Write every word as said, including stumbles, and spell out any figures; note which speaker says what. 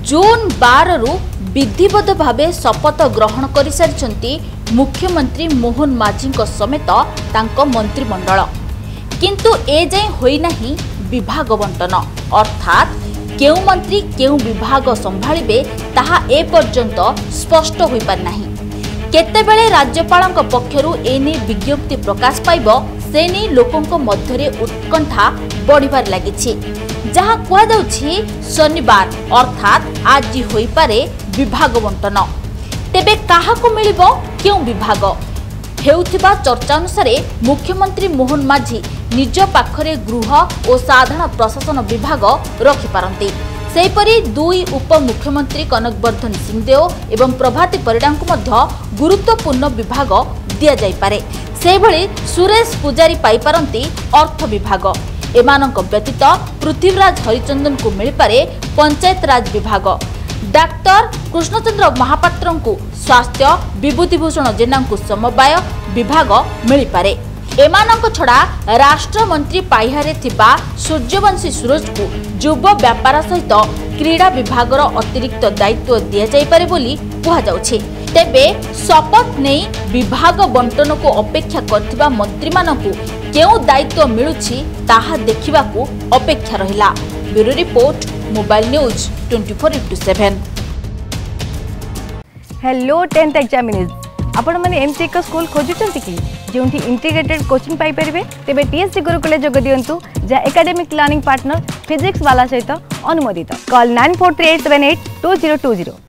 Speaker 1: जून बार रु विधिवत भावे शपथ ग्रहण कर सारी मुख्यमंत्री मोहन माझी समेत तांको मंत्रिमंडल किंतु ए जाए होई नहीं विभाग बंटन अर्थात केउ मंत्री केउ विभाग संभाळिबे ताहा ए पर्यंत स्पष्ट होई पार नाही। केतेबेले राज्यपालक पक्षरु एने विज्ञप्ति प्रकाश पाइब सेनी लोकंक मध्यरे उत्कंठा बढ़िबार लागिछि जहां कुआ जाउछि शनिवार अर्थात आज होई पारे विभाग बंटन। तेबे काहाको मिलिबो केउ विभाग हेउथिबा चर्चा अनुसार मुख्यमंत्री मोहन माझी निज पाखरे गृह और साधारण प्रशासन विभाग रखिपारती। सेहीपरि दुई उप मुख्यमंत्री कनकवर्धन सिंहदेव एवं प्रभाती परिडा को मध्य गुरुत्वपूर्ण विभाग दिया जाई पारे। सेहीभଳି सुरेश पुजारी पाइपारती अर्थ विभाग। एमानक व्यतीत पृथ्वीराज हरिचंदन को मिल पारे पंचायत राज विभाग। डाक्टर कृष्णचंद्र महापात्र को स्वास्थ्य, विभूतिभूषण जेना को समवाय विभाग मिल पारे। एमानक छड़ा राष्ट्र मंत्री पाइहारे थिबा सूर्यवंशी सूरज को युव व्यापार सहित क्रीड़ा विभाग अतिरिक्त दायित्व दिया जाई पारे बोली कहा जाउछि। तेबे शपथ नहीं विभाग बंटन को अपेक्षा करथिबा मंत्री मानकु केउ दायित्व मिलुछि ताहा देखिबाकू अपेक्षा रहिला। Bureau report mobile news twenty four into seven.
Speaker 2: Hello tenth examinees आपण माने एमसी एक स्कूल खोजुचंती कि जोंठी इंटीग्रेटेड कोचिंग पाई परिबे तेबे टीएससी गुरुकुल जोग दियंतु जा एकेडमिक लर्निंग पार्टनर फिजिक्स वाला सहित अनुमोदित। Call nine four three eight seven eight two zero two zero.